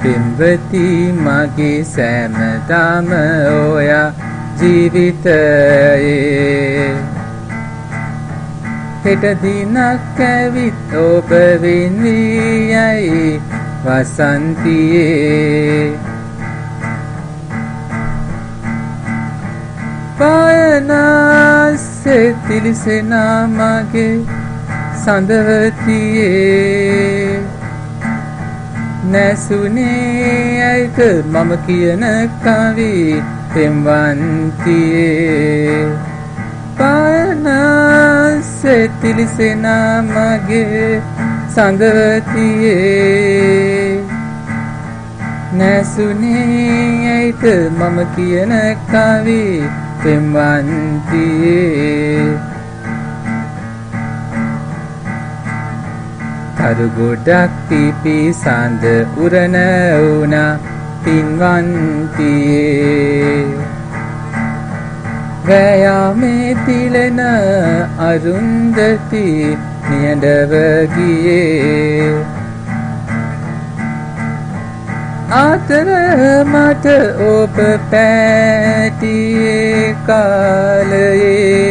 පින්වති මගේ සෑමදාම ඔයා ජීවිතයේ හෙට දිනක් ඇවිත් ඔබ වෙන් වී යයි වසන්තියේ පායනාසේ තිලිසෙනා මගේ සඳවතියේ නැසුනේ ඇයිද මම කියන කවි පෙම්වන්තියේ පායනාසේ තිලිසෙනා මගේ සඳවතියේ නැසුනේ ඇයිද මම කියන කවි පෙම්වන්තියේ තරු ගොඩක් පිපි සඳ උරන වුණා පින්වන්තියේ ගයාමේ තිලෙන අරුන්දති නියඬව ගියේ ආතර මට ඔබ පැටියේ කාලයේ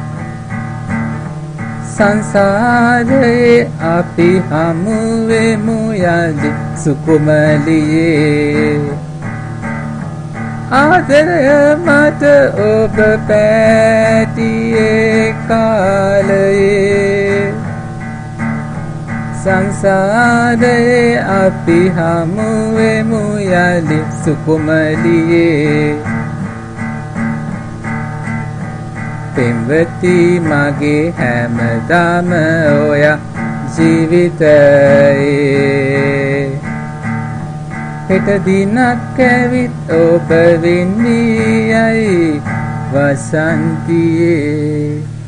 සංසාරයේ අපි හමුවෙමු යලි සුකුමලියේ ආදරය මට ඔබ පැටියේ කාලයේ සංසාරයේ අපි හමුවෙමු යලි සුකුමලියේ පින්වති මගේ හැමදාම ඔයා ජීවිතයේ හෙට දිනක් ඇවිත් ඔබ වෙන් වී යයි වසන්තියේ